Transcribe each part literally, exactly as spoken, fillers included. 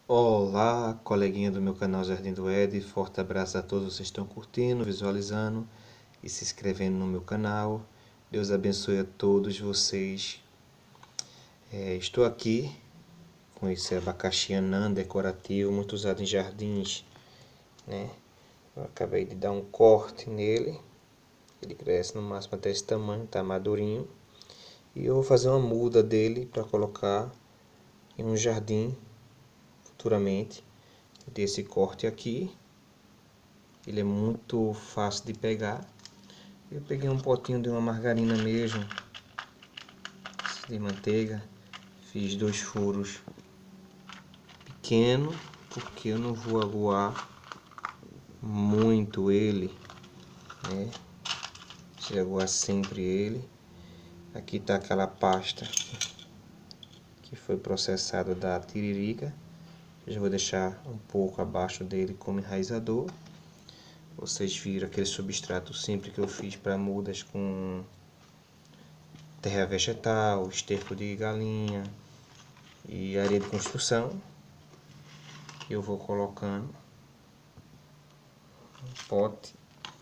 Olá, coleguinha do meu canal Jardim do Ed, forte abraço a todos vocês que estão curtindo, visualizando e se inscrevendo no meu canal. Deus abençoe a todos vocês. É, estou aqui com esse abacaxi anã decorativo, muito usado em jardins, né? Eu acabei de dar um corte nele, ele cresce no máximo até esse tamanho, está madurinho. E eu vou fazer uma muda dele para colocar em um jardim futuramente. Desse corte aqui, ele é muito fácil de pegar. Eu peguei um potinho de uma margarina mesmo, de manteiga, fiz dois furos pequenos, porque eu não vou aguar muito ele, né? Você aguar sempre ele. Aqui está aquela pasta que foi processada da tiririca. Eu já vou deixar um pouco abaixo dele como enraizador. Vocês viram aquele substrato simples que eu fiz para mudas com terra vegetal, esterco de galinha e areia de construção. Eu vou colocando no pote.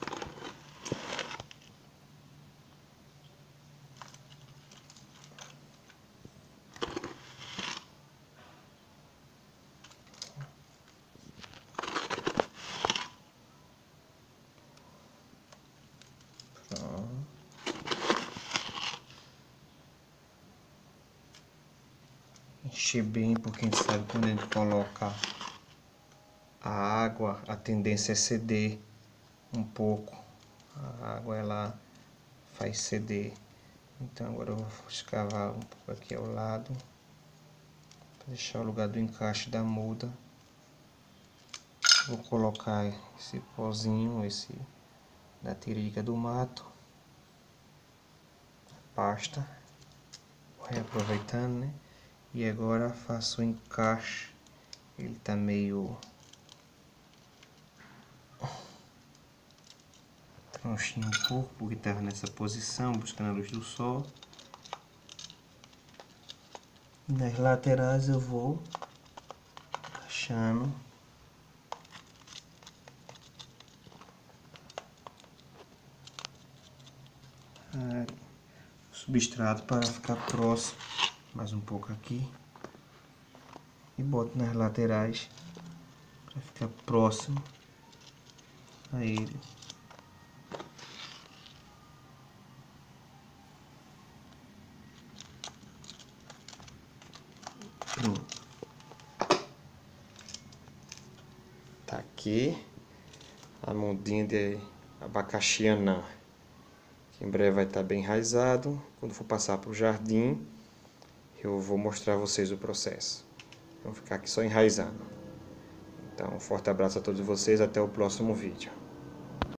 Pronto. Encher bem, porque a gente sabe que quando a gente coloca a água, a tendência é ceder um pouco. A água ela faz ceder. Então agora eu vou escavar um pouco aqui ao lado, para deixar o lugar do encaixe da muda. Vou colocar esse pozinho, esse da tiririca do mato, pasta, reaproveitando, né? E agora faço o encaixe. Ele tá meio tronchinho um pouco, porque estava nessa posição, buscando a luz do sol. E nas laterais eu vou encaixando o substrato para ficar próximo, mais um pouco aqui, e boto nas laterais para ficar próximo a ele. Pronto. Tá aqui a mudinha de abacaxi anã, que em breve vai estar bem enraizado. Quando for passar para o jardim, eu vou mostrar a vocês o processo. Vamos ficar aqui só enraizando. Então, um forte abraço a todos vocês, até o próximo vídeo.